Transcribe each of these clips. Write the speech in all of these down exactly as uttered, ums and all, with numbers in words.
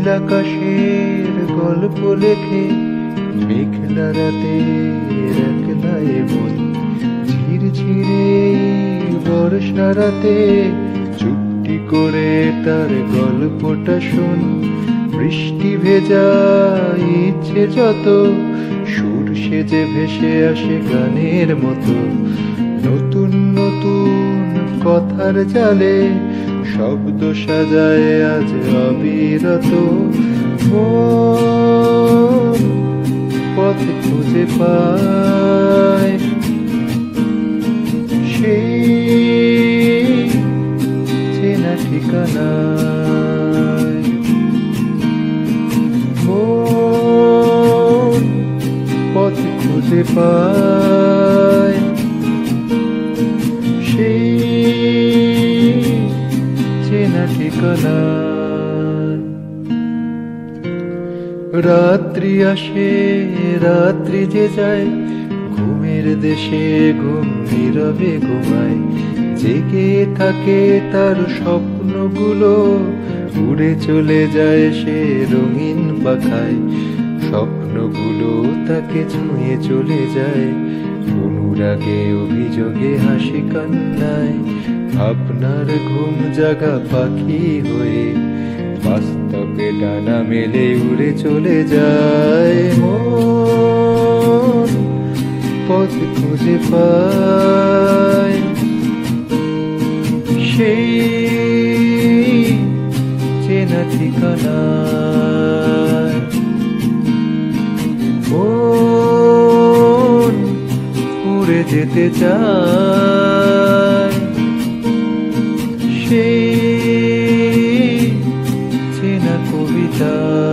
নীল আকাশের গল্প লেখে মেঘলা রাতে একলাই মন ঝিরঝিরে বর্ষা রাতে চুপটি করে তার গল্পটা শোন। বৃষ্টি ভেজা ইচ্ছে যত সুর সেজে ভেসে আসে গানের মতো। নতুন নতুন কথার জালে শব্দ সাজায় আজ অবিরত। মন পথ খুঁজে পায় সেই চেনা ঠিকানায়। মন পথ খুঁজে পায় সেই চেনা ঠিকানা। রাত্রি আসে রাত্রি যে যায় ঘুমের দেশে ঘুম নীরবে ঘুমায়। জেগে থাকে তার স্বপ্নগুলো উড়ে চলে যায় সে রঙিন পাখায়। স্বপ্নগুলো তাকে ছুঁয়ে চলে যায় অনুরাগে অভিযোগে হাসি কান্নায়। আপনার ঘুম জাগা পাখি হয়ে বাস্তবে ডানা মেলে উড়ে চলে যায়। মন পথ খুঁজে পায় সেই চেনা ঠিকানায়। মন উড়ে যেতে চায় সেই চেনা কবিতা।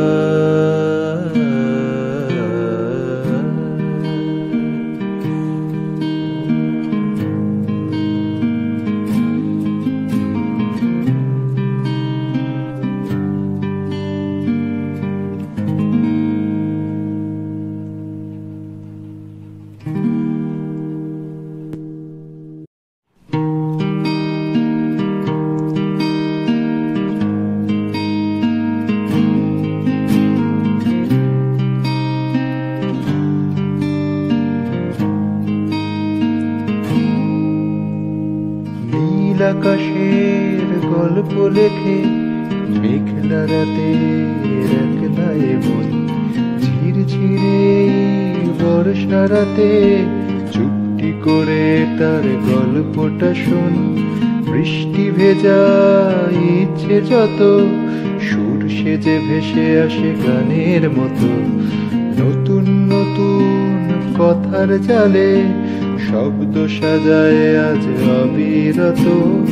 নীল আকাশের গল্প লেখে মেঘলা রাতে একলাই মন ঝিরঝিরে বর্ষা রাতে চুপটি করে তার গল্পটা শোন। বৃষ্টি ভেজা ইচ্ছে যত সুর সেজে ভেসে আসে গানের মতো। নতুন নতুন কথার জালে শব্দ সাজায় আজ অবিরত।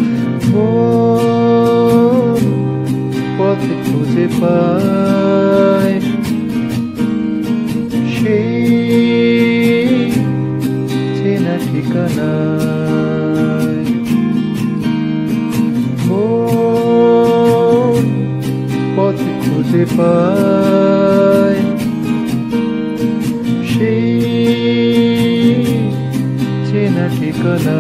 মন পথ খুঁজে পায় সেই চেনা ঠিকানায়। মন পথ খুঁজে পায় সেই চেনা ঠিকানা।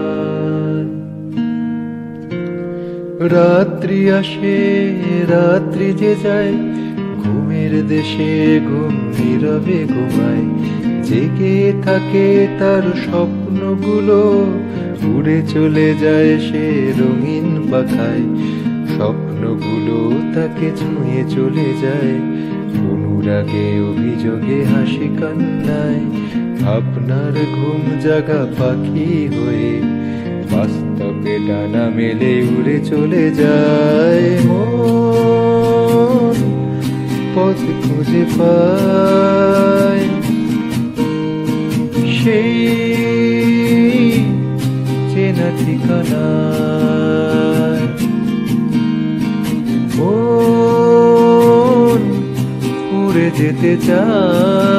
রাত্রি আসে রাত্রি যে যায় ঘুমের দেশে ঘুম নীরবে ঘুমায়। জেগে থাকে তার স্বপ্নগুলো উড়ে চলে যায় সে রঙিন পাখায়। স্বপ্নগুলো তাকে ছুঁয়ে চলে যায় অনুরাগে অভিযোগে হাসি কান্নায়। আপনার ঘুম জাগা পাখি হয়ে বাস্তবে ডানা মেলে উড়ে চলে যায়। মন পথ খুঁজে পায় সেই চেনা ঠিকানায়। মন উড়ে যেতে চায়